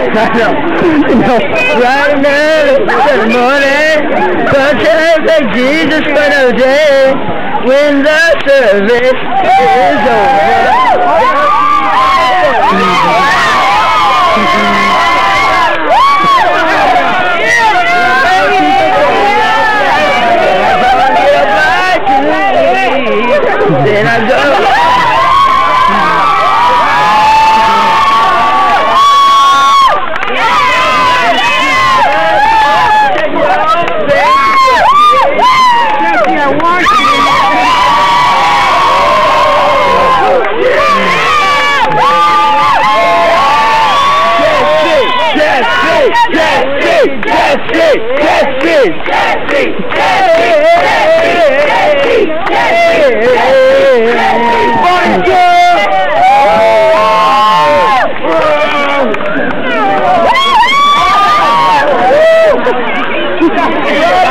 Right now, in the morning, sunshine like Jesus for no day, when the service is over. Then I go. Yeah.